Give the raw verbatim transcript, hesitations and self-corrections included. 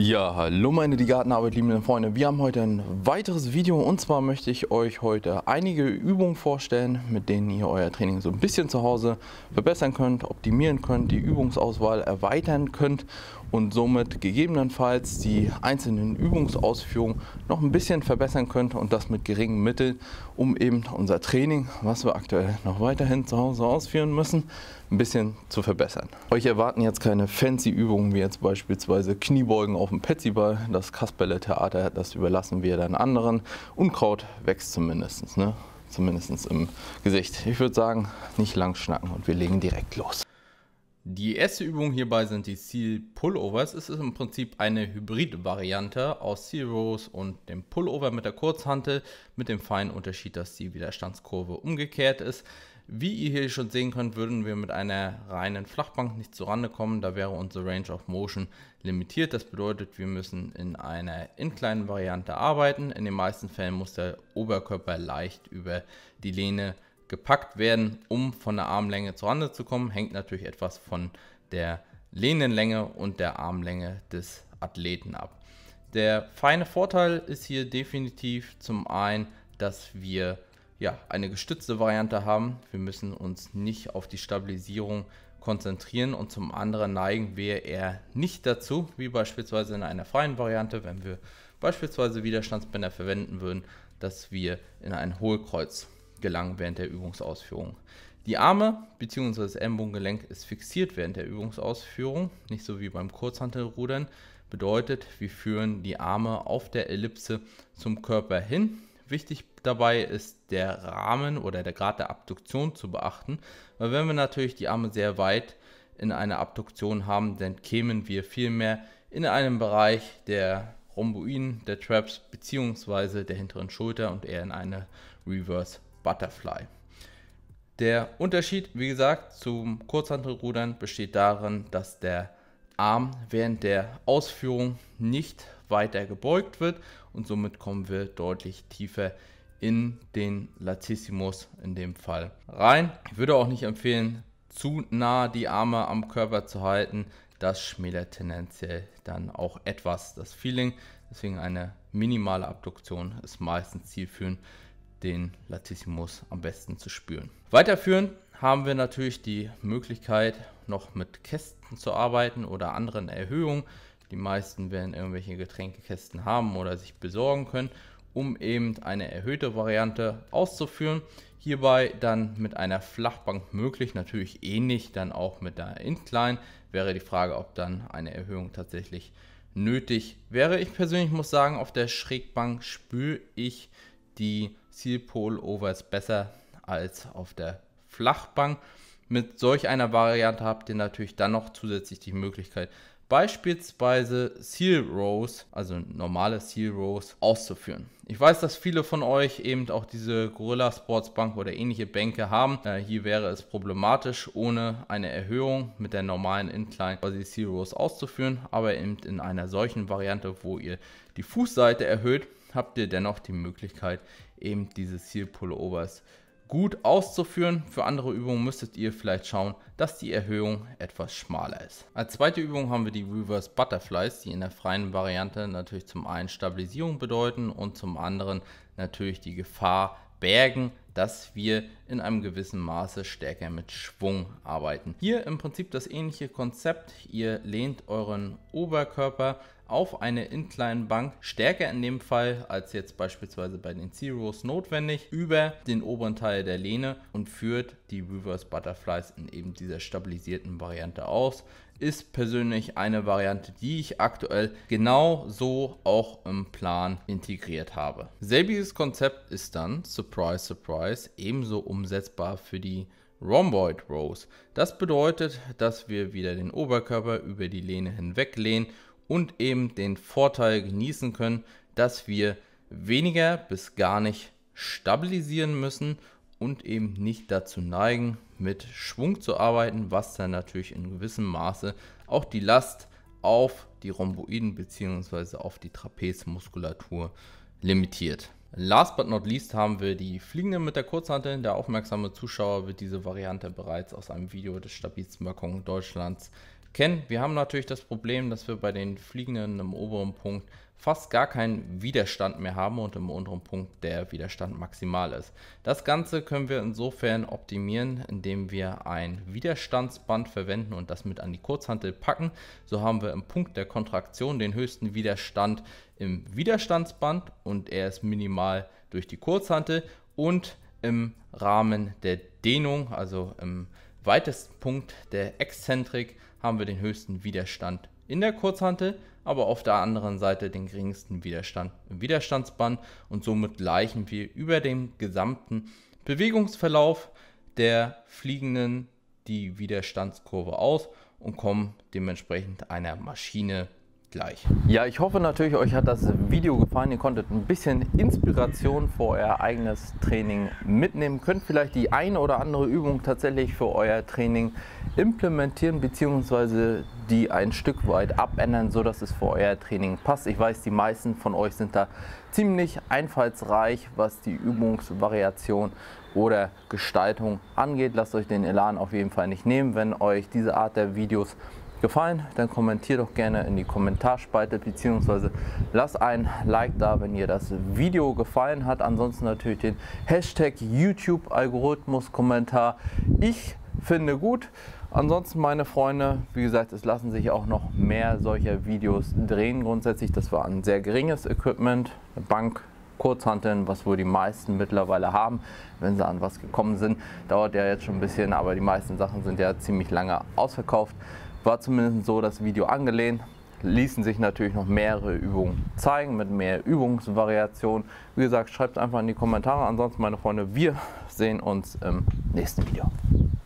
Ja, hallo meine die Gartenarbeit liebenden Freunde. Wir haben heute ein weiteres Video und zwar möchte ich euch heute einige Übungen vorstellen, mit denen ihr euer Training so ein bisschen zu Hause verbessern könnt, optimieren könnt, die Übungsauswahl erweitern könnt und somit gegebenenfalls die einzelnen Übungsausführungen noch ein bisschen verbessern könnt und das mit geringen Mitteln, um eben unser Training, was wir aktuell noch weiterhin zu Hause ausführen müssen, ein bisschen zu verbessern. Euch erwarten jetzt keine fancy Übungen wie jetzt beispielsweise Kniebeugen auf dem Petsyball, das Kasperle-Theater, das überlassen wir dann anderen. Unkraut wächst zumindest, ne? Zumindest im Gesicht. Ich würde sagen, nicht lang schnacken und wir legen direkt los. Die erste Übung hierbei sind die Seal Pullovers. Es ist im Prinzip eine Hybrid-Variante aus Seal Rows und dem Pullover mit der Kurzhantel, mit dem feinen Unterschied, dass die Widerstandskurve umgekehrt ist. Wie ihr hier schon sehen könnt, würden wir mit einer reinen Flachbank nicht zurande kommen, da wäre unsere Range of Motion limitiert. Das bedeutet, wir müssen in einer Incline-Variante arbeiten. In den meisten Fällen muss der Oberkörper leicht über die Lehne gepackt werden, um von der Armlänge zurande zu kommen. Hängt natürlich etwas von der Lehnenlänge und der Armlänge des Athleten ab. Der feine Vorteil ist hier definitiv zum einen, dass wir ja, eine gestützte Variante haben. Wir müssen uns nicht auf die Stabilisierung konzentrieren und zum anderen neigen wir eher nicht dazu, wie beispielsweise in einer freien Variante, wenn wir beispielsweise Widerstandsbänder verwenden würden, dass wir in ein Hohlkreuz gelangen während der Übungsausführung. Die Arme bzw. das Ellenbogengelenk ist fixiert während der Übungsausführung, nicht so wie beim Kurzhantelrudern. Bedeutet, wir führen die Arme auf der Ellipse zum Körper hin. Wichtig dabei ist der Rahmen oder der Grad der Abduktion zu beachten, weil wenn wir natürlich die Arme sehr weit in einer Abduktion haben, dann kämen wir vielmehr in einem Bereich der Rhomboiden, der Traps bzw. der hinteren Schulter und eher in eine Reverse Butterfly. Der Unterschied, wie gesagt, zum Kurzhantelrudern besteht darin, dass der Arm während der Ausführung nicht weiter gebeugt wird und somit kommen wir deutlich tiefer in den Latissimus in dem Fall rein. Ich würde auch nicht empfehlen, zu nah die Arme am Körper zu halten. Das schmälert tendenziell dann auch etwas das Feeling. Deswegen eine minimale Abduktion ist meistens zielführend, den Latissimus am besten zu spüren. Weiterführend haben wir natürlich die Möglichkeit, noch mit Kästen zu arbeiten oder anderen Erhöhungen. Die meisten werden irgendwelche Getränkekästen haben oder sich besorgen können, um eben eine erhöhte Variante auszuführen. Hierbei dann mit einer Flachbank möglich, natürlich ähnlich dann auch mit der Incline. Wäre die Frage, ob dann eine Erhöhung tatsächlich nötig wäre. Ich persönlich muss sagen, auf der Schrägbank spüre ich die Seal Pullovers besser als auf der Flachbank. Mit solch einer Variante habt ihr natürlich dann noch zusätzlich die Möglichkeit, beispielsweise Seal Rows, also normale Seal Rows, auszuführen. Ich weiß, dass viele von euch eben auch diese Gorilla Sportsbank oder ähnliche Bänke haben. Äh, hier wäre es problematisch, ohne eine Erhöhung mit der normalen Incline quasi Seal Rows auszuführen, aber eben in einer solchen Variante, wo ihr die Fußseite erhöht, habt ihr dennoch die Möglichkeit, eben diese Seal Pullovers gut auszuführen. Für andere Übungen müsstet ihr vielleicht schauen, dass die Erhöhung etwas schmaler ist. Als zweite Übung haben wir die Reverse Butterflies, die in der freien Variante natürlich zum einen Stabilisierung bedeuten und zum anderen natürlich die Gefahr bergen, dass wir in einem gewissen Maße stärker mit Schwung arbeiten. Hier im Prinzip das ähnliche Konzept. Ihr lehnt euren Oberkörper auf eine Incline-Bank, stärker in dem Fall als jetzt beispielsweise bei den Seal Rows notwendig, über den oberen Teil der Lehne und führt die Reverse Butterflies in eben dieser stabilisierten Variante aus. Ist persönlich eine Variante, die ich aktuell genau so auch im Plan integriert habe. Selbiges Konzept ist dann, surprise, surprise, ebenso umsetzbar für die Rhomboid Rows. Das bedeutet, dass wir wieder den Oberkörper über die Lehne hinweg lehnen und eben den Vorteil genießen können, dass wir weniger bis gar nicht stabilisieren müssen und eben nicht dazu neigen, mit Schwung zu arbeiten, was dann natürlich in gewissem Maße auch die Last auf die Rhomboiden bzw. auf die Trapezmuskulatur limitiert. Last but not least haben wir die Fliegende mit der Kurzhantel. Der aufmerksame Zuschauer wird diese Variante bereits aus einem Video des stabilsten Balkons Deutschlands kennen. Wir haben natürlich das Problem, dass wir bei den Fliegenden im oberen Punkt fast gar keinen Widerstand mehr haben und im unteren Punkt der Widerstand maximal ist. Das Ganze können wir insofern optimieren, indem wir ein Widerstandsband verwenden und das mit an die Kurzhantel packen. So haben wir im Punkt der Kontraktion den höchsten Widerstand im Widerstandsband und er ist minimal durch die Kurzhantel, und im Rahmen der Dehnung, also im weitesten Punkt der Exzentrik, haben wir den höchsten Widerstand in der Kurzhantel, aber auf der anderen Seite den geringsten Widerstand im Widerstandsband, und somit gleichen wir über den gesamten Bewegungsverlauf der Fliegenden die Widerstandskurve aus und kommen dementsprechend einer Maschine gleich. Ja, ich hoffe natürlich, euch hat das Video gefallen. Ihr konntet ein bisschen Inspiration für euer eigenes Training mitnehmen. Könnt vielleicht die eine oder andere Übung tatsächlich für euer Training implementieren, beziehungsweise die ein Stück weit abändern, so dass es für euer Training passt. Ich weiß, die meisten von euch sind da ziemlich einfallsreich, was die Übungsvariation oder Gestaltung angeht. Lasst euch den Elan auf jeden Fall nicht nehmen. Wenn euch diese Art der Videos gefallen, dann kommentiert doch gerne in die Kommentarspalte, beziehungsweise lasst ein Like da, wenn ihr das Video gefallen hat. Ansonsten natürlich den Hashtag YouTube Algorithmus Kommentar. Ich finde gut. Ansonsten, meine Freunde, wie gesagt, es lassen sich auch noch mehr solcher Videos drehen. Grundsätzlich, das war ein sehr geringes Equipment, eine Bank, Kurzhanteln, was wohl die meisten mittlerweile haben, wenn sie an was gekommen sind. Dauert ja jetzt schon ein bisschen, aber die meisten Sachen sind ja ziemlich lange ausverkauft. War zumindest so das Video angelehnt. Ließen sich natürlich noch mehrere Übungen zeigen mit mehr Übungsvariationen. Wie gesagt, schreibt einfach in die Kommentare. Ansonsten, meine Freunde, wir sehen uns im nächsten Video.